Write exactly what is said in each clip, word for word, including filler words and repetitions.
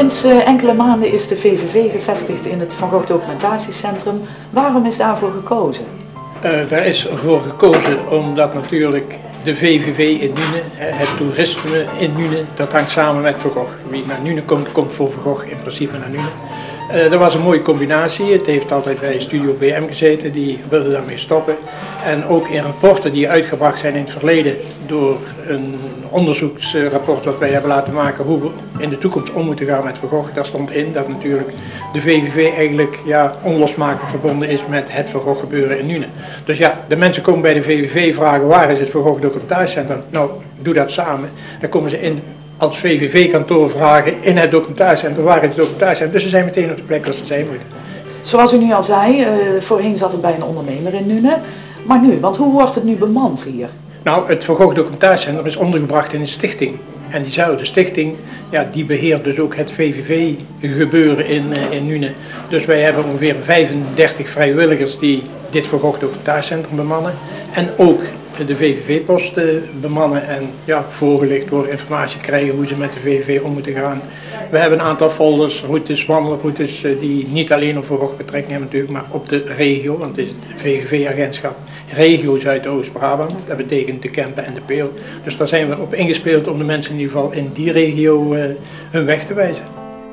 Sinds uh, enkele maanden is de V V V gevestigd in het Van Gogh Documentatiecentrum. Waarom is daarvoor gekozen? Uh, daar is ervoor gekozen omdat natuurlijk de V V V in Nuenen, het toerisme in Nuenen, dat hangt samen met Van Gogh. Wie naar Nuenen komt, komt voor Van Gogh in principe naar Nuenen. Uh, dat was een mooie combinatie. Het heeft altijd bij Studio B M gezeten, die wilde daarmee stoppen. En ook in rapporten die uitgebracht zijn in het verleden door een onderzoeksrapport wat wij hebben laten maken hoe we in de toekomst om moeten gaan met Van Gogh, daar stond in dat natuurlijk de V V V eigenlijk ja, onlosmakelijk verbonden is met het Van Gogh gebeuren in Nuenen. Dus ja, de mensen komen bij de V V V vragen waar is het Van Gogh Documentatiecentrum? Nou, doe dat samen. Dan komen ze in als V V V-kantoor vragen in het documentatiecentrum, waar is het documentatiecentrum? Dus ze zijn meteen op de plek waar ze zijn moeten. Zoals u nu al zei, uh, voorheen zat het bij een ondernemer in Nuenen. Maar nu, want hoe wordt het nu bemand hier? Nou, het Van Gogh Documentatiecentrum is ondergebracht in een stichting. En diezelfde stichting, ja, die beheert dus ook het V V V-gebeuren in, uh, in Nuenen. Dus wij hebben ongeveer vijfendertig vrijwilligers die dit Van Gogh Documentatiecentrum bemannen. En ook de V V V-post uh, bemannen en ja, voorgelicht worden, informatie krijgen hoe ze met de V V V om moeten gaan. We hebben een aantal folders, routes, wandelroutes uh, die niet alleen op Van Gogh betrekking hebben natuurlijk, maar op de regio, want het is het V V V-agentschap regio Zuidoost-Brabant. Dat betekent de Kempen en de Peel. Dus daar zijn we op ingespeeld om de mensen in ieder geval in die regio uh, hun weg te wijzen.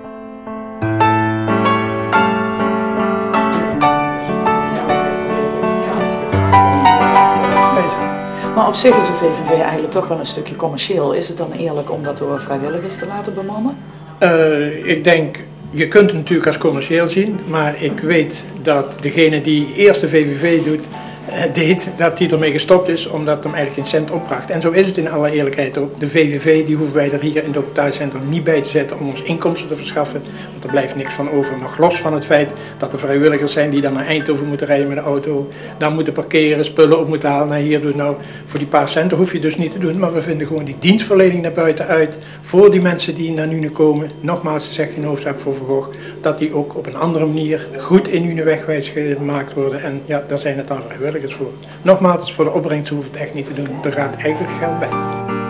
Maar op zich is de V V V eigenlijk toch wel een stukje commercieel. Is het dan eerlijk om dat door vrijwilligers te laten bemannen? Uh, ik denk, je kunt het natuurlijk als commercieel zien, maar ik weet dat degene die eerst de V V V doet, uh, deed, dat die ermee gestopt is, omdat het hem eigenlijk geen cent opbracht. En zo is het in alle eerlijkheid ook. De V V V die hoeven wij er hier in het documentatiecentrum niet bij te zetten om ons inkomsten te verschaffen, want er blijft niks van over. Nog los van het feit dat er vrijwilligers zijn die dan naar Eindhoven moeten rijden met de auto, dan moeten parkeren, spullen op moeten halen naar hier. Dus nou, voor die paar centen hoef je dus niet te doen, maar we vinden gewoon die dienstverlening naar buiten uit voor die mensen die naar Nuenen komen. Nogmaals gezegd in hoofdzaak voor Van Gogh, dat die ook op een andere manier goed in Nuenen wegwijs gemaakt worden. En ja, daar zijn het dan vrijwilligers voor. Nogmaals, voor de opbrengst hoeven we het echt niet te doen. Er gaat eigenlijk geld bij.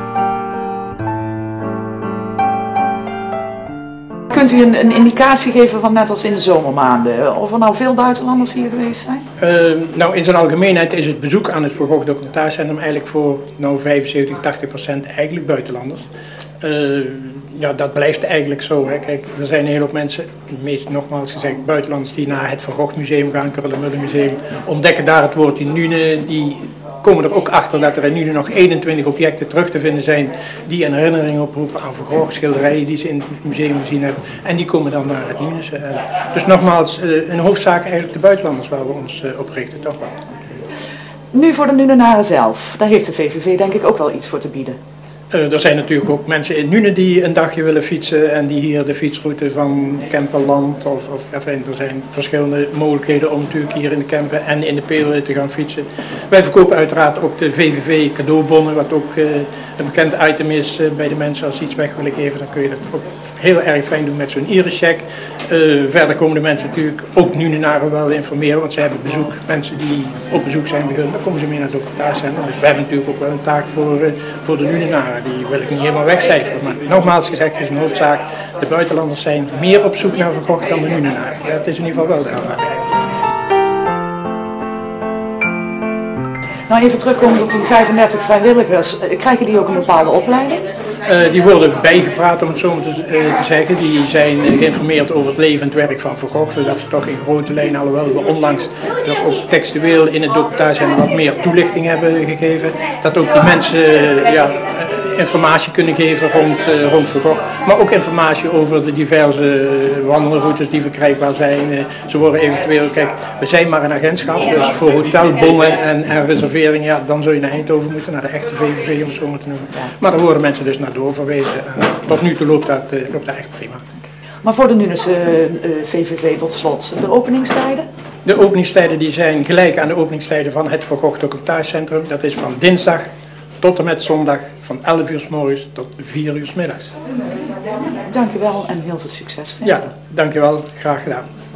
Kunt u een, een indicatie geven van net als in de zomermaanden, of er nou veel buitenlanders hier geweest zijn? Uh, nou, in zijn algemeenheid is het bezoek aan het Van Gogh Documentatiecentrum eigenlijk voor nou, vijfenzeventig, tachtig procent eigenlijk buitenlanders. Uh, ja, dat blijft eigenlijk zo. Hè. Kijk, er zijn een hele hoop mensen, meest nogmaals gezegd buitenlanders, die naar het Van Gogh Museum gaan, Kröller-Müller Museum, ontdekken daar het woord in Nuenen, die komen er ook achter dat er in Nuenen nog eenentwintig objecten terug te vinden zijn die een herinnering oproepen aan Van Gogh, schilderijen die ze in het museum gezien hebben. En die komen dan naar het Nuenense. Dus nogmaals, in hoofdzaak eigenlijk de buitenlanders waar we ons op richten, toch wel. Nu voor de Nuenenaren zelf, daar heeft de V V V denk ik ook wel iets voor te bieden. Uh, er zijn natuurlijk ook mensen in Nuenen die een dagje willen fietsen en die hier de fietsroute van Kempenland of, of enfin, er zijn verschillende mogelijkheden om natuurlijk hier in de Kempen en in de Peel te gaan fietsen. Wij verkopen uiteraard ook de V V V cadeaubonnen, wat ook uh, een bekend item is uh, bij de mensen. Als ze iets weg willen geven, dan kun je dat ook heel erg fijn doen met zo'n Iris-check. Uh, verder komen de mensen natuurlijk ook Nuenenaren wel informeren, want ze hebben bezoek, mensen die op bezoek zijn bij hun, dan komen ze mee naar het documentatiecentrum. Dus we hebben natuurlijk ook wel een taak voor, uh, voor de Nuenenaren. Die wil ik niet helemaal wegcijferen, maar nogmaals gezegd is een hoofdzaak, de buitenlanders zijn meer op zoek naar Van Gogh dan de Nuenenaren. Dat is in ieder geval wel de aanvraag. Nou, even terugkomend op die vijfendertig vrijwilligers, krijgen die ook een bepaalde opleiding? Uh, die worden bijgepraat, om het zo maar te, uh, te zeggen. Die zijn geïnformeerd over het leven en het werk van Van Gogh, zodat ze toch in grote lijnen, alhoewel we onlangs ook textueel in het documentatiecentrum wat meer toelichting hebben gegeven, dat ook die mensen uh, ja, informatie kunnen geven rond, uh, rond Van Gogh, maar ook informatie over de diverse wandelroutes die verkrijgbaar zijn. Uh, ze worden eventueel, kijk, we zijn maar een agentschap, dus voor hotelbonnen en, en reserveringen, ja, dan zul je naar Eindhoven moeten, naar de echte V V V om het zo maar te noemen. Maar daar worden mensen dus naar doorverwezen en tot nu toe loopt dat, uh, loopt dat echt prima. Maar voor de Nuenense uh, V V V tot slot, de openingstijden? De openingstijden die zijn gelijk aan de openingstijden van het Van Gogh Documentatiecentrum. Dat is van dinsdag tot en met zondag van elf uur 's morgens tot vier uur 's middags. Dank u wel en heel veel succes. Ja, dank u wel. Graag gedaan.